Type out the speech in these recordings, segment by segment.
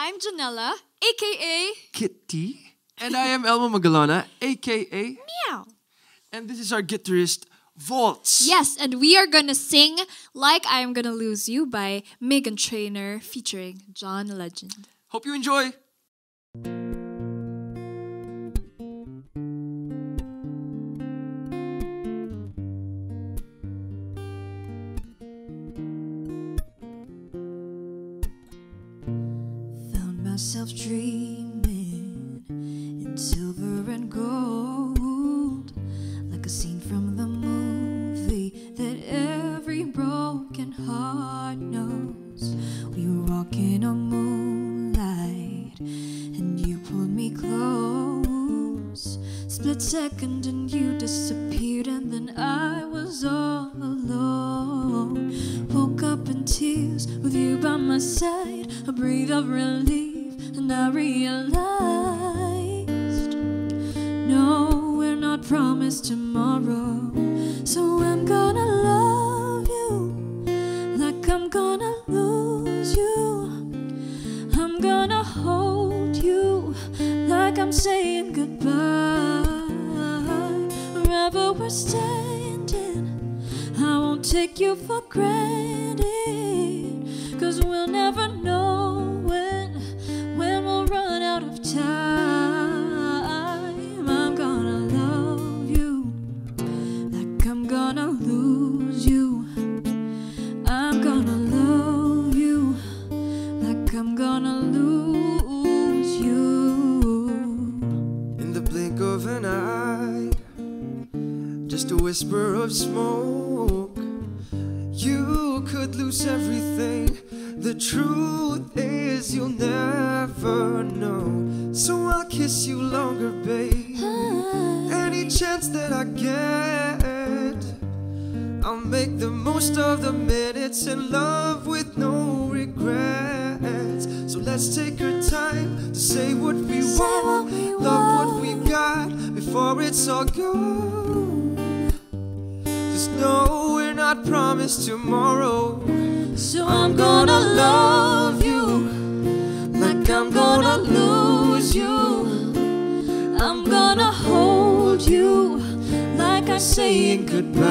I'm Janella, aka Kitty. And I am Elmo Magalona, aka Meow. And this is our guitarist, Volts. Yes, and we are gonna sing Like I'm Gonna Lose You by Meghan Trainor featuring John Legend. Hope you enjoy. Found myself dreaming in silver and gold, like a scene from the movie that every broken heart knows. We were walking on moonlight and you pulled me close. Split second and you disappeared, and then I was all alone. Woke up in tears with you by my side, a breath of relief, and I realized, no, we're not promised tomorrow. So I'm gonna love you like I'm gonna lose you. I'm gonna hold you like I'm saying goodbye. Wherever we're standing, I won't take you for granted, 'cause we'll never know when we'll run out of time. I'm gonna love you like I'm gonna lose you. I'm gonna love you like I'm gonna lose you. In the blink of an eye, just a whisper of smoke, you could lose everything. The truth is you'll never know. So I'll kiss you longer, babe. Any chance that I get, I'll make the most of the minutes in love with no regrets. So let's take our time to say what we want, love what we got before it's all gone. 'Cause no, we're not promised tomorrow. So I'm gonna love you like I'm gonna lose you. I'm gonna hold you like I'm saying goodbye.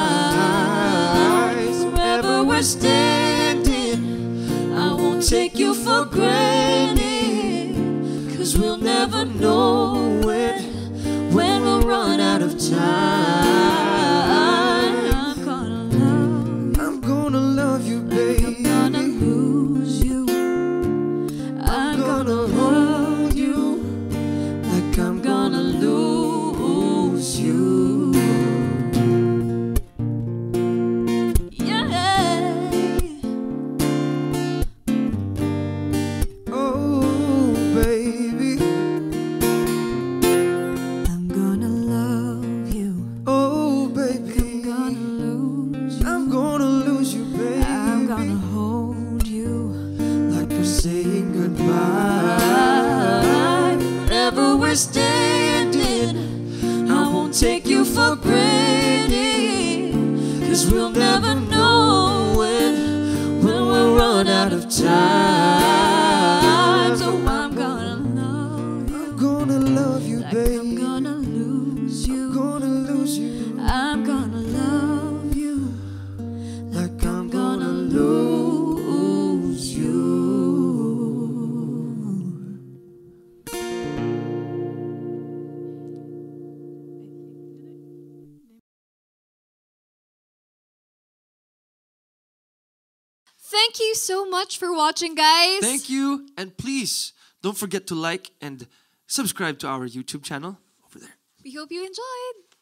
Wherever we're standing, I won't take you for granted, 'cause we'll never know when we'll run out of time. I'm gonna love you, babe. I'm gonna lose you. I'm gonna hold you like I'm gonna lose you. Yeah. Oh, baby. I'm gonna love you. Oh, baby. I'm gonna lose you. I'm gonna lose you, baby. I'm gonna hold you like we're saying goodbye. Wherever we're standing, I won't take you for granted, 'cause we'll never know when we'll run out of time. So I'm gonna love you. I'm gonna love you, Like baby. I'm gonna lose you. I'm gonna lose you. I'm gonna love you Like I'm gonna lose you. Thank you so much for watching, guys. Thank you. And please don't forget to like and subscribe to our YouTube channel over there. We hope you enjoyed.